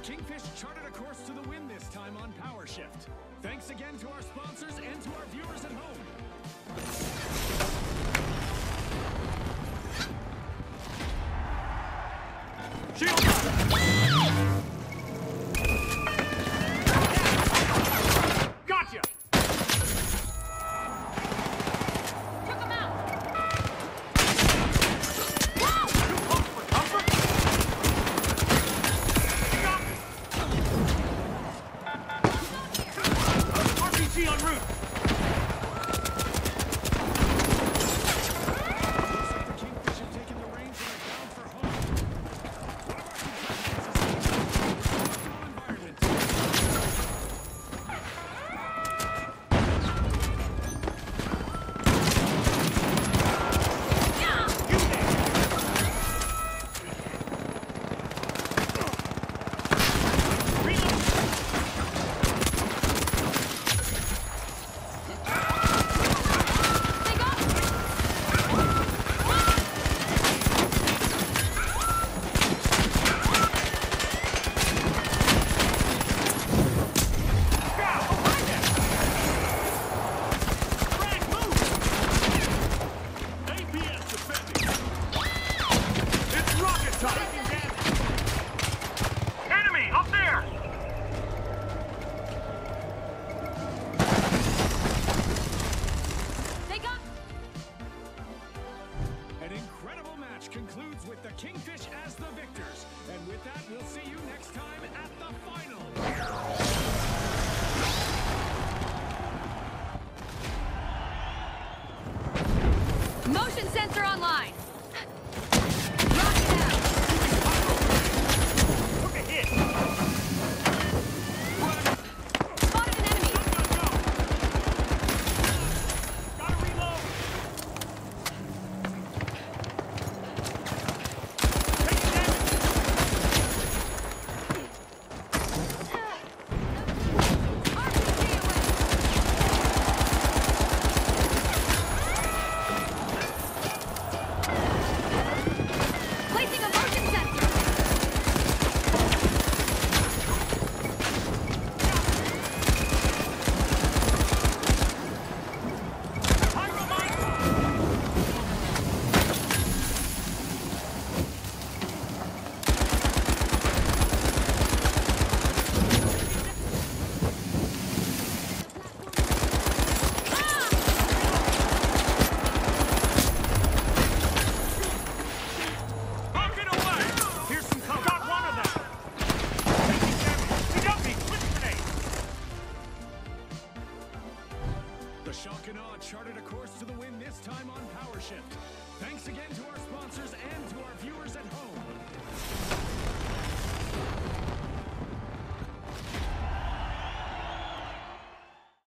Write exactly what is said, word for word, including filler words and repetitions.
Kingfish charted a course to the win this time on Power Shift. Thanks again to our sponsors and to our viewers at home. Shield! Gotcha! Took him out! For comfort? R P G en route! Concludes with the Kingfish as the victors. And with that, we'll see you next time at the final. Motion sensor online. Rock it out. Took a hit. Spotted an enemy. Gotta reload. The Shock and Awe charted a course to the win this time on Power Shift. Thanks again to our sponsors and to our viewers at home.